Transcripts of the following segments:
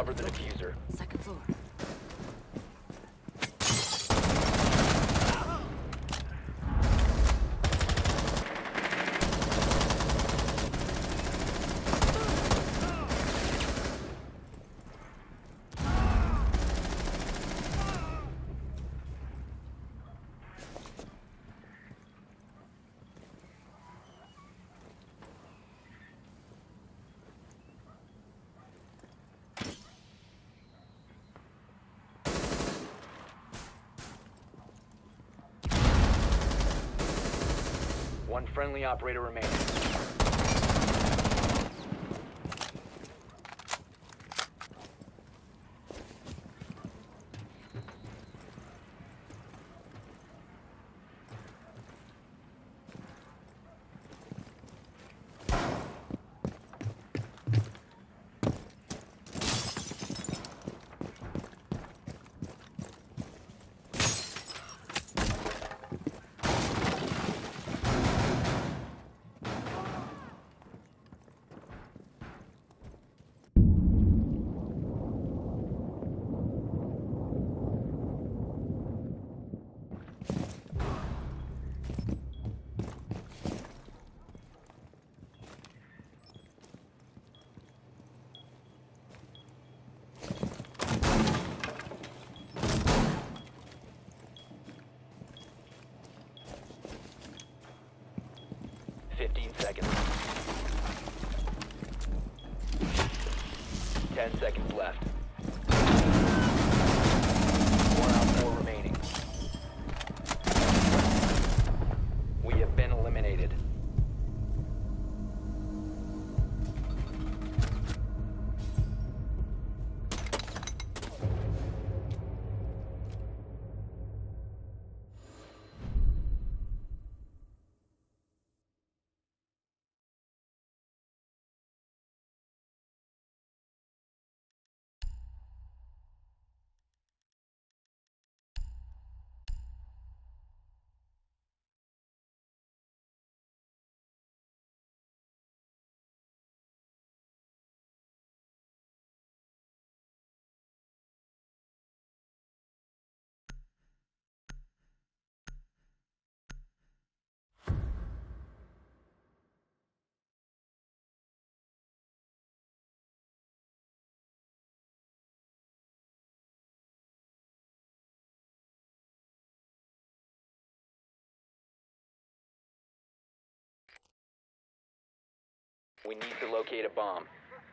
recover the diffuser. Second floor. One friendly operator remaining. Seconds. 10 seconds left. 1 out 4 remaining. We have been eliminated. We need to locate a bomb.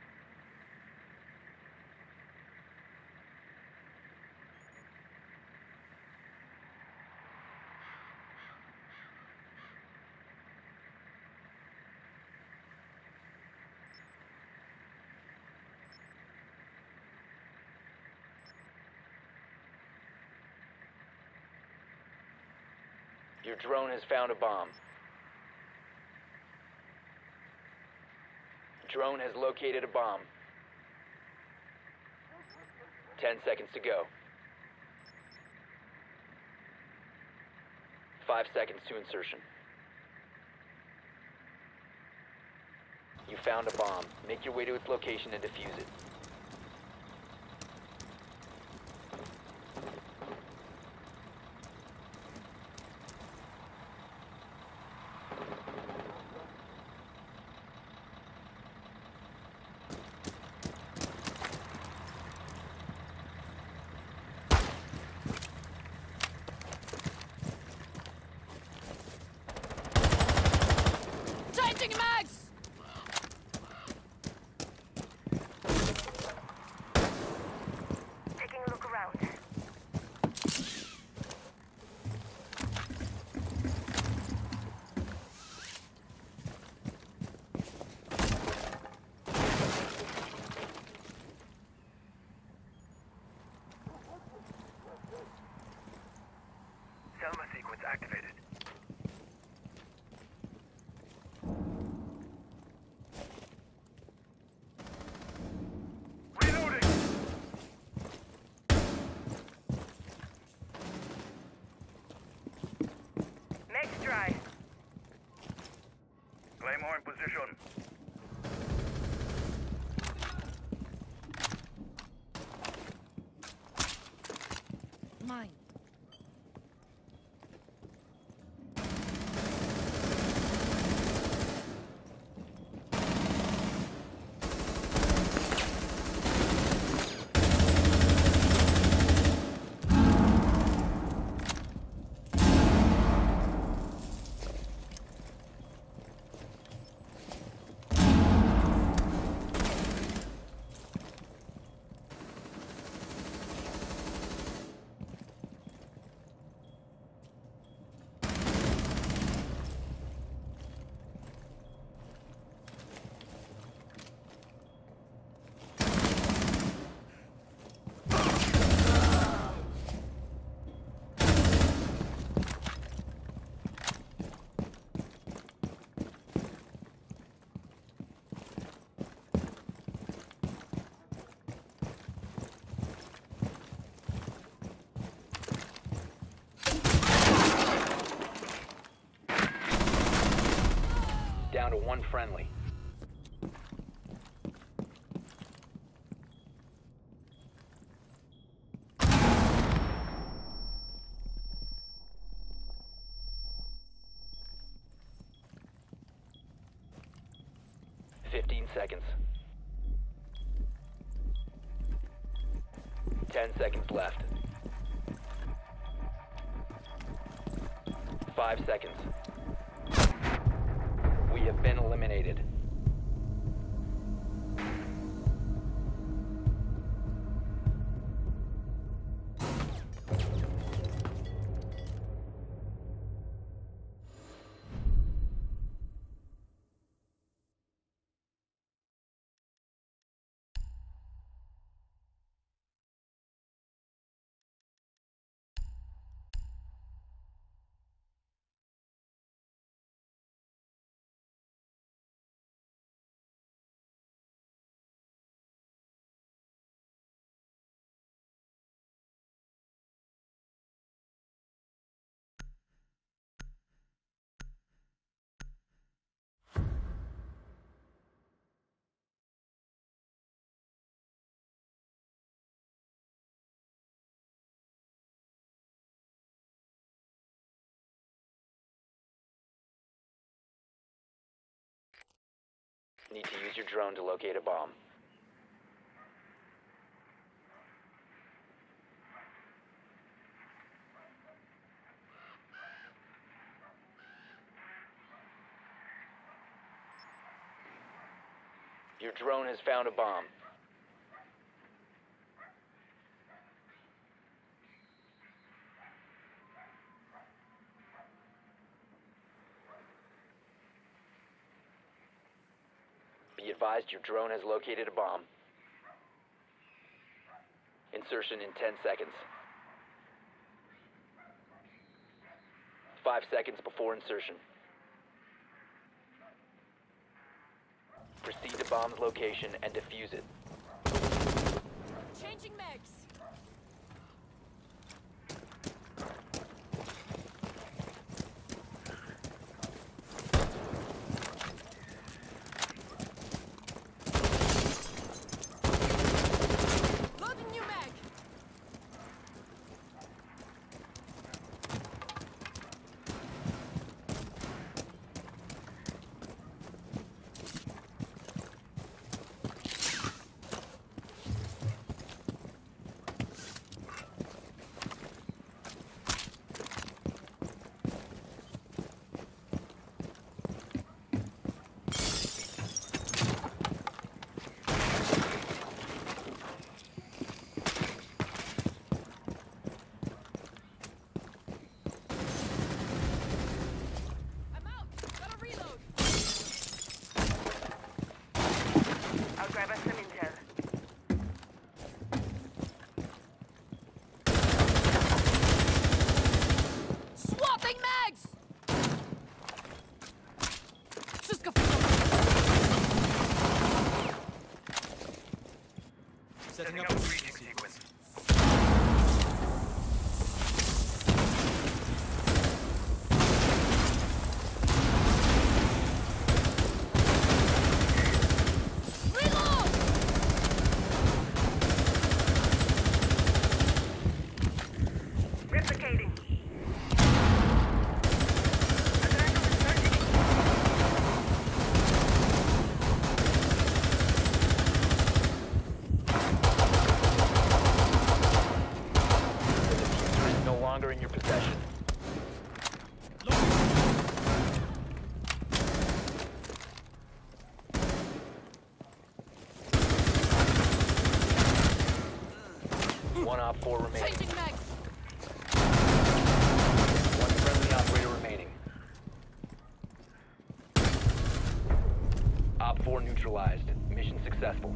Your drone has found a bomb. Drone has located a bomb. 10 seconds to go. 5 seconds to insertion. You found a bomb. Make your way to its location and defuse it. Changing mags! Taking a look around. Selma sequence activated. Reloading! Next try. Claymore in position. one friendly. Seconds. 10 seconds left. 5 seconds. We have been eliminated. Need to use your drone to locate a bomb. Your drone has found a bomb. Be advised, your drone has located a bomb. Insertion in 10 seconds. 5 seconds before insertion. Proceed to bomb's location and defuse it. Changing mags. Loading new mag. Grab us some intel. Swapping mags! Cisco. Setting up a breaching sequence. Replicating. No longer in your possession. One op 4 remaining. Changing mags. One friendly operator remaining. Op 4 neutralized. Mission successful.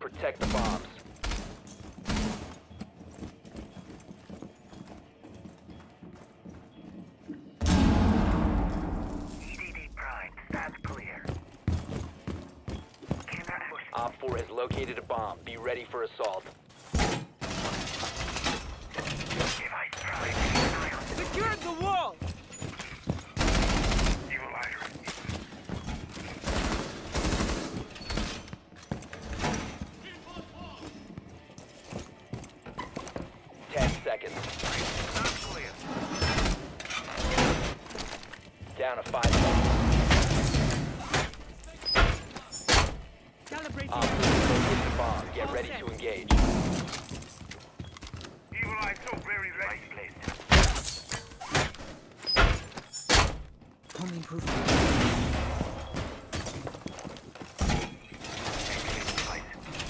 Protect the bombs. EDD primed. That's clear. Camera active. Op 4 has located a bomb. Be ready for assault. Device primed. Keep an eye on Secure the wall! evil liar. 10 seconds. That's clear. Down to 5 seconds. Calibrating. Op 4 has located a bomb. Get ready to engage. Evil eye so very ready. Placed. Home improvement. Activate device.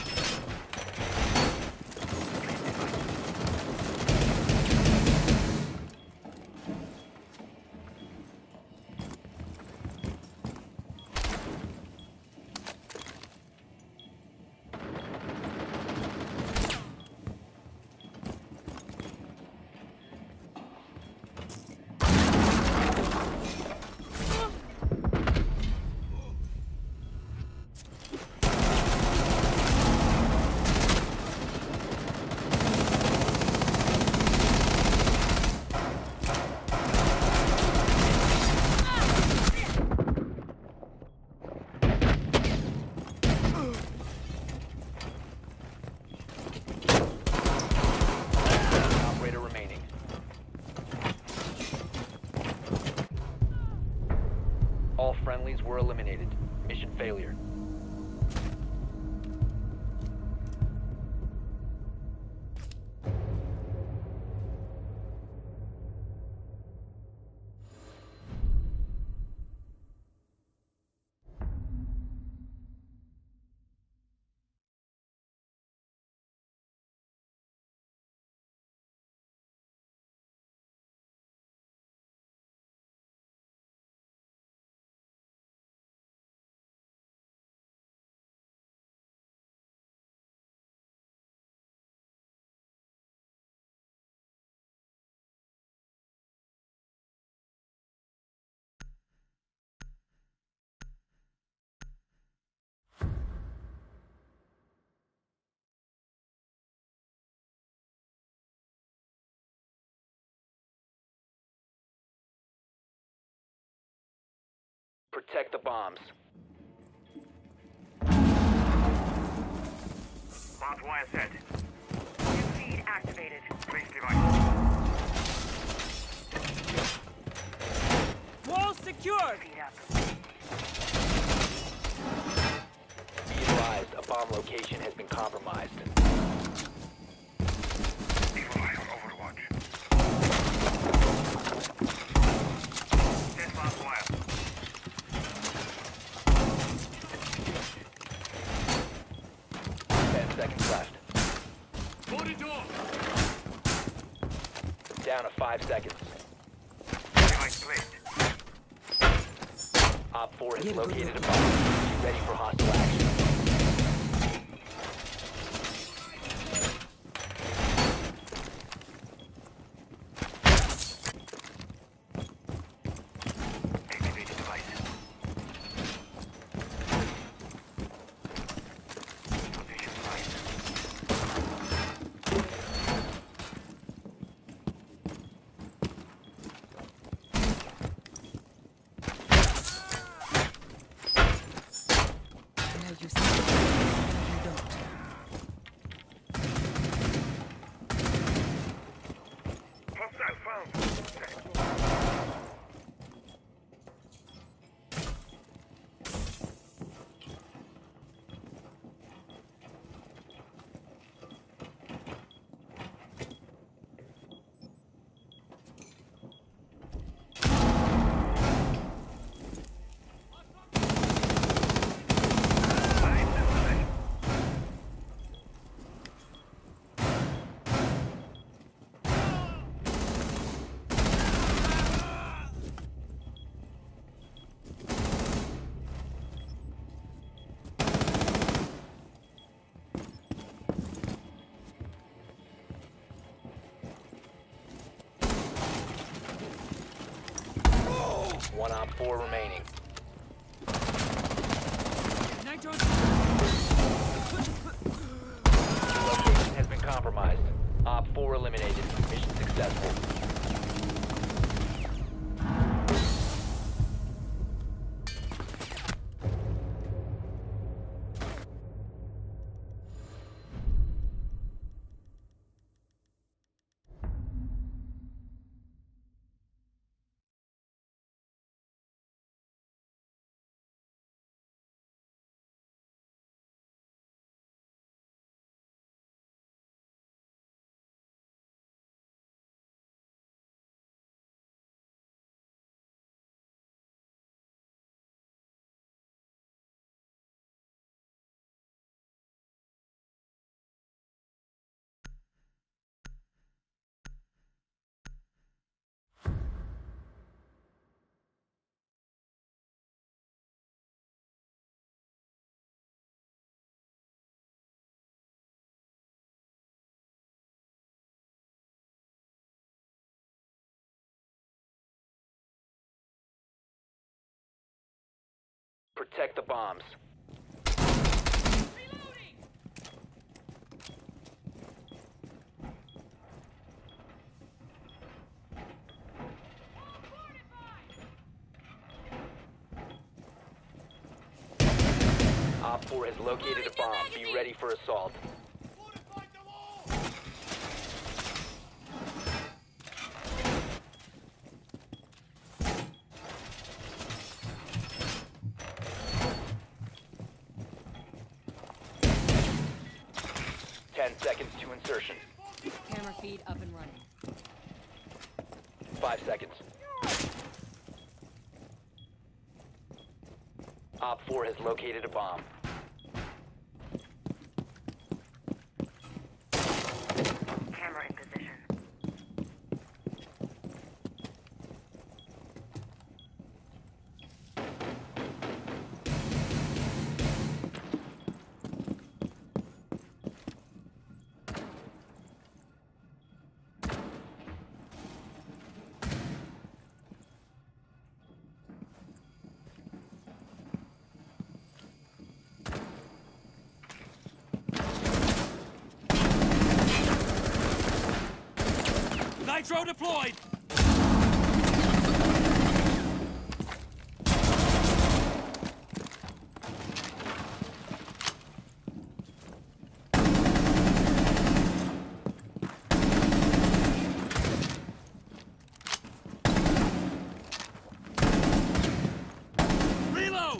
Operator remaining. All friendlies were eliminated. Mission failure. Protect the bombs. Bombs wire set. New feed activated. Place device. Wall secured! Feed up. Be advised, a bomb location has been compromised. Evil eye on Overwatch. Dead bombs wire. 10 seconds left. Down to 5 seconds. Device placed. Op 4 has located a bomb. Be ready for hostile action. Activated device. Position device. Now you see. One Op 4 remaining. Nitro. Location has been compromised. Op 4 eliminated. Mission successful. Protect the bombs. Op 4 has located a bomb. Be ready for assault. 10 seconds to insertion. Camera feed up and running. 5 seconds. Op 4 has located a bomb. Camera in position. Nitro deployed! Reload!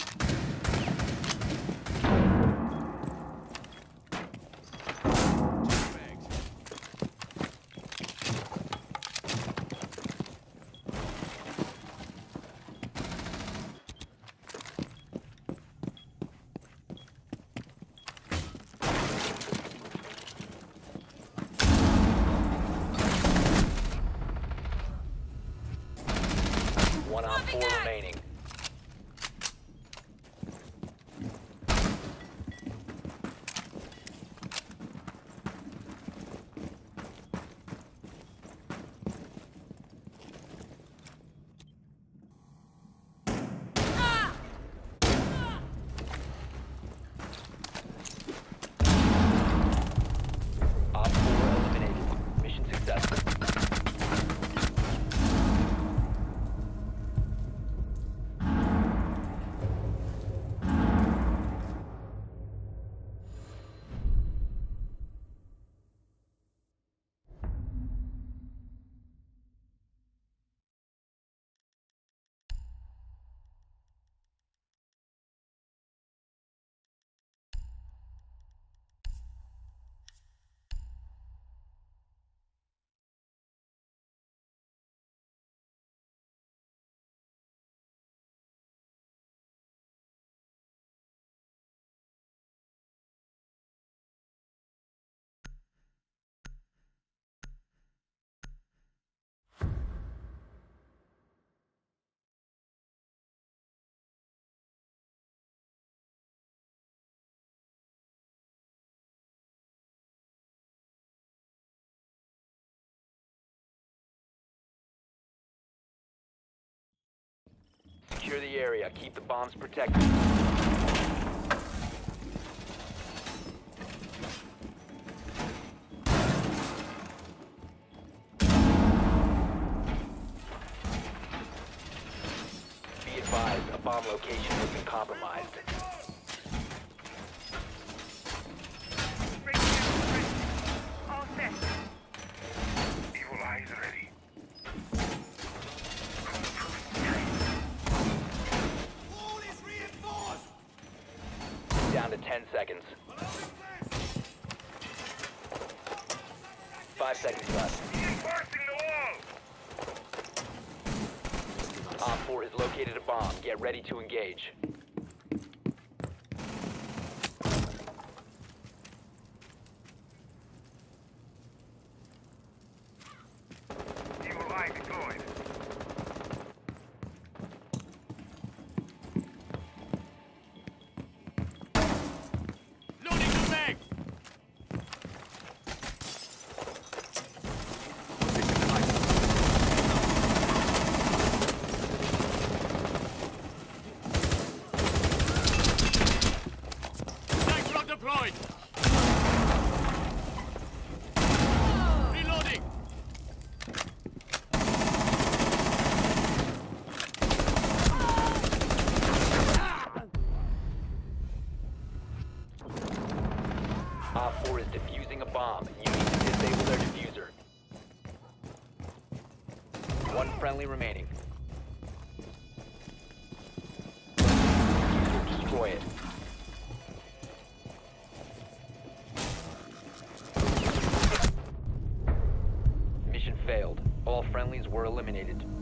One Op 4 remaining. Op 4 eliminated. Mission successful. Secure the area. Keep the bombs protected. Be advised, a bomb location has been compromised. Break camera ready. All set. Evil eyes ready. Wall is reinforced! Down to 10 seconds. 5 seconds left. Reinforcing the wall. Op 4 has located a bomb. Get ready to engage. Evil eye deployed. Loading the bag! Nitro deployed! Reloading! Op 4 is defusing a bomb. You need to disable their diffuser. One friendly remaining. Destroy it. Mission failed. All friendlies were eliminated.